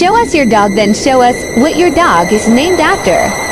Show us your dog, then show us what your dog is named after.